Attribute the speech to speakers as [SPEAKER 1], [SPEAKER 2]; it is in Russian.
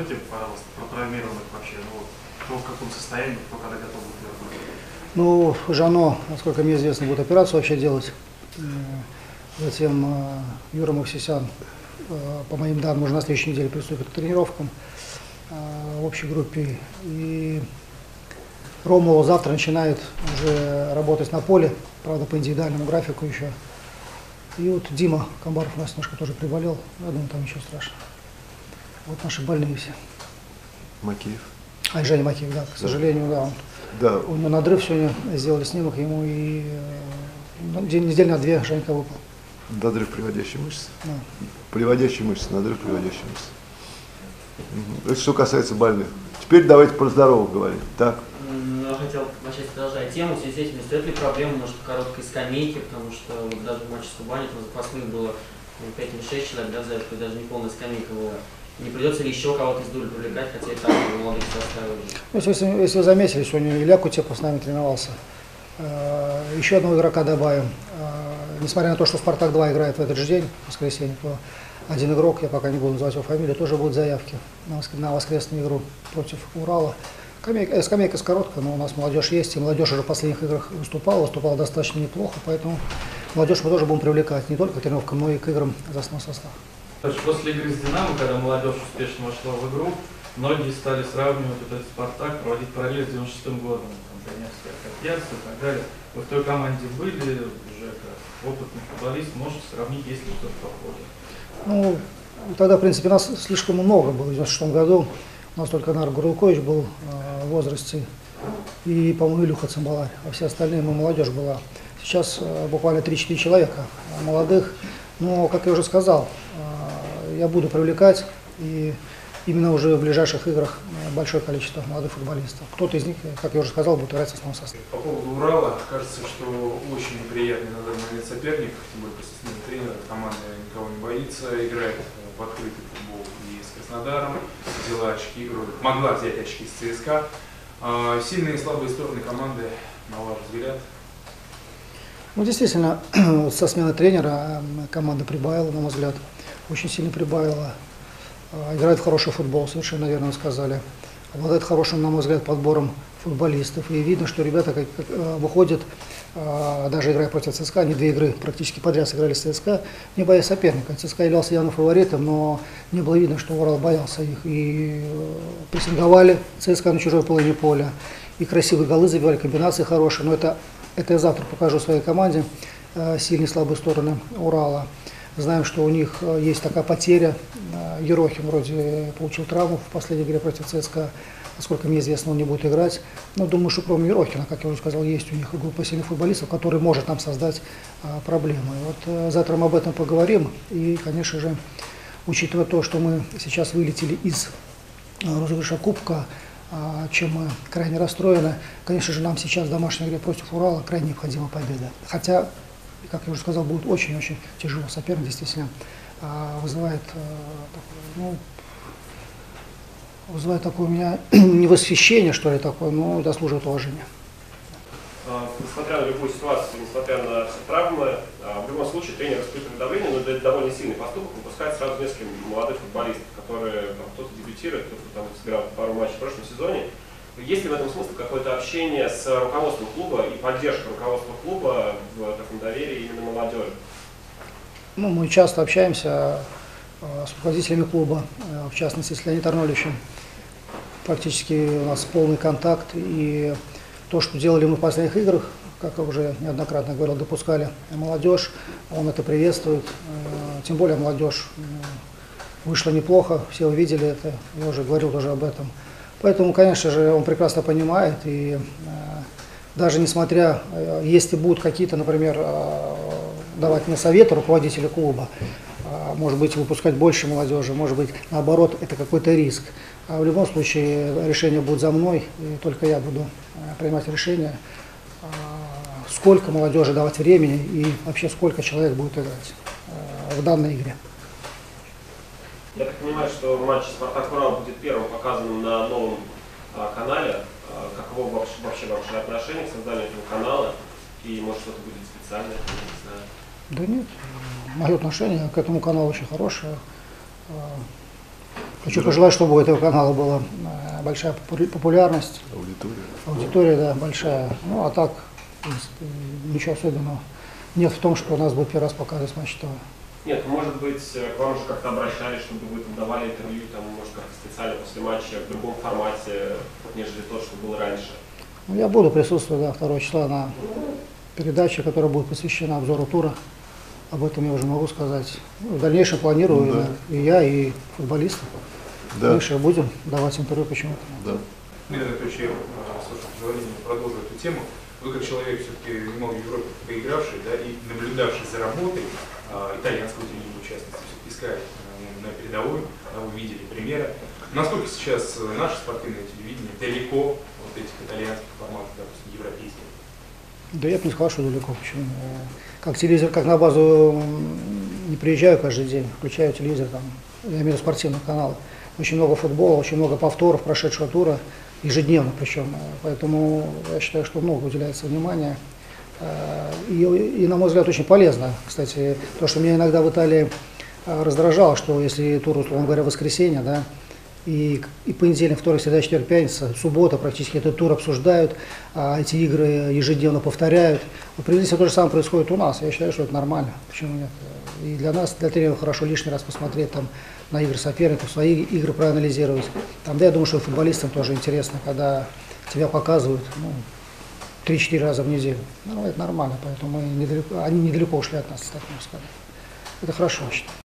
[SPEAKER 1] Скажите, пожалуйста, про травмированных вообще, ну, кто в каком состоянии, кто когда готов будет вернуться?
[SPEAKER 2] Ну, Жано, насколько мне известно, будет операцию вообще делать. Затем Юра Мовсисян, по моим данным, уже на следующей неделе приступит к тренировкам в общей группе. И Ромуло завтра начинает уже работать на поле, правда, по индивидуальному графику еще. И вот Дима Камбаров у нас немножко тоже приболел, я думаю, там ничего страшного. Вот наши больные все.
[SPEAKER 3] Макеев.
[SPEAKER 2] А, и Женя Макеев, да, к сожалению, да.
[SPEAKER 3] Да.
[SPEAKER 2] У него надрыв сегодня, сделали снимок, ему и неделю на 2 Женька выпал.
[SPEAKER 3] Надрыв приводящей мышцы.
[SPEAKER 2] Да.
[SPEAKER 3] Приводящей мышцы, надрыв приводящей мышцы. Это что касается больных. Теперь давайте про здоровых говорить. Так.
[SPEAKER 4] Я хотел начать продолжать тему. В связи с этим не стоит ли проблема немножко короткой скамейки, потому что вот даже в матче с Кубани там запасных было 5 или 6 человек, да, в даже не полная скамейка была. Не придется ли еще кого-то из Дули привлекать, хотя и так молодых составили?
[SPEAKER 2] Если вы заметили, сегодня Илья Кутепов с нами тренировался. Еще одного игрока добавим. Несмотря на то, что Спартак-2 играет в этот же день, в воскресенье, то один игрок, я пока не буду называть его фамилию, тоже будет заявки на воскресную игру против Урала. Скамейка короткая, но у нас молодежь есть, и молодежь уже в последних играх выступала достаточно неплохо, поэтому молодежь мы тоже будем привлекать не только к тренировкам, но и к играм за основной состав.
[SPEAKER 5] После игры с «Динамо», когда молодежь успешно вошла в игру, многие стали сравнивать этот «Спартак», проводить параллель с 96-м годом, Донецкое Копьярство и так далее. Вы в той команде были, уже как опытный футболист, можете сравнить, есть ли что-то похожее?
[SPEAKER 2] Ну, тогда, в принципе, нас слишком много было в 96 году. У нас только Нар Гурлкович был в возрасте и, по-моему, Илюха Цимбаларь, а все остальные мы молодежь была. Сейчас буквально 3-4 человека молодых, но, как я уже сказал, я буду привлекать и именно уже в ближайших играх большое количество молодых футболистов. Кто-то из них, как я уже сказал, будет играть в основном составе.
[SPEAKER 6] По поводу Урала, кажется, что очень неприятный на данный момент соперник, тем более после смены тренера, команда никого не боится, играет в открытый футбол и с Краснодаром, взяла очки, могла взять очки с ЦСКА. Сильные и слабые стороны команды, на ваш взгляд?
[SPEAKER 2] Ну, действительно, со смены тренера команда прибавила, на мой взгляд, очень сильно прибавила. Играет в хороший футбол, совершенно верно сказали. Обладает хорошим, на мой взгляд, подбором футболистов. И видно, что ребята как выходят, даже играя против ЦСКА, они 2 игры практически подряд сыграли с ЦСКА, не боясь соперника. ЦСКА являлся явно фаворитом, но не было видно, что Урал боялся их. И прессинговали ЦСКА на чужой половине поля. И красивые голы забивали, комбинации хорошие. Но это я завтра покажу своей команде сильные и слабые стороны Урала. Знаем, что у них есть такая потеря. Ерохин вроде получил травму в последней игре против ЦСКА. Насколько мне известно, он не будет играть. Но думаю, что кроме Ерохина, как я уже сказал, есть у них группа сильных футболистов, который может нам создать проблемы. Вот завтра мы об этом поговорим. И, конечно же, учитывая то, что мы сейчас вылетели из розыгрыша Кубка, чем мы крайне расстроены, конечно же, нам сейчас в домашней игре против Урала крайне необходима победа. Хотя, как я уже сказал, будет очень-очень тяжело. Соперник действительно вызывает такое у меня не восхищение, что ли, такое, но заслуживает уважения.
[SPEAKER 7] Несмотря на любую ситуацию, несмотря на все травмы, в любом случае тренер испытывает давление, но это довольно сильный поступок, выпускает сразу несколько молодых футболистов, которые кто-то дебютирует, кто-то там сыграл пару матчей в прошлом сезоне. Есть ли в этом смысле какое-то общение с руководством клуба и поддержка руководства клуба в таком доверии именно молодежи?
[SPEAKER 2] Ну, мы часто общаемся с руководителями клуба, в частности с Леонидом Арнольевичем. Практически у нас полный контакт. И то, что делали мы в последних играх, как я уже неоднократно говорил, допускали молодежь, он это приветствует. Тем более молодежь вышла неплохо, все увидели это, я уже говорил тоже об этом. Поэтому, конечно же, он прекрасно понимает, и даже несмотря, если будут какие-то, например, давать мне советы руководителя клуба, может быть, выпускать больше молодежи, может быть, наоборот, это какой-то риск. А в любом случае решение будет за мной, и только я буду принимать решение, сколько молодежи давать времени и вообще сколько человек будет играть в данной игре.
[SPEAKER 7] Я так понимаю, что матч «Спартак-Урал» будет первым показанным на новом канале. Каково вообще ваше отношение к созданию этого канала? И может что-то будет специальное, не знаю.
[SPEAKER 2] Да нет, мое отношение к этому каналу очень хорошее. Хочу пожелать, чтобы у этого канала была большая популярность, аудитория, да, большая. Ну, а так, в принципе, ничего особенного нет в том, что у нас будет первый раз показывать Матч ТВ.
[SPEAKER 7] Нет, может быть, к вам уже как-то обращались, чтобы вы там давали интервью, там, может, как-то специально после матча в другом формате, нежели то, что было раньше?
[SPEAKER 2] Ну, я буду присутствовать, да, 2 числа на передаче, которая будет посвящена обзору тура. Об этом я уже могу сказать. Ну, в дальнейшем планирую,
[SPEAKER 3] Ну, да.
[SPEAKER 2] и я, и футболисты.
[SPEAKER 3] Да.
[SPEAKER 2] Дальше будем давать интервью почему-то.
[SPEAKER 3] Да.
[SPEAKER 6] Мне на случай, слушай, позволение продолжу эту тему. Вы как человек, все-таки немного в Европе поигравший, да, и наблюдавший за работой итальянского телевидения, в частности, все-таки искали на передовой, да, вы видели примеры. Насколько сейчас наше спортивное телевидение далеко от этих итальянских форматов, допустим, европейских?
[SPEAKER 2] Да я бы не сказал, что далеко. Почему? Как телевизор, как на базу не приезжаю каждый день, включаю телевизор, там, я имею в виду спортивные каналы. Очень много футбола, очень много повторов прошедшего тура, ежедневно причем. Поэтому я считаю, что много уделяется внимания. И, на мой взгляд, очень полезно. Кстати, то, что меня иногда в Италии раздражало, что если тур, условно говоря, воскресенье, да, и понедельник, вторник, среда, четверг, пятница, суббота практически этот тур обсуждают, эти игры ежедневно повторяют. Вот приблизительно то же самое происходит у нас. Я считаю, что это нормально. Почему нет? И для нас, для тренеров, хорошо лишний раз посмотреть там на игры соперников, свои игры проанализировать. Там, да, я думаю, что футболистам тоже интересно, когда тебя показывают 3-4 раза в неделю. Ну, это нормально, поэтому они недалеко ушли от нас, так можно сказать. Это хорошо, я считаю.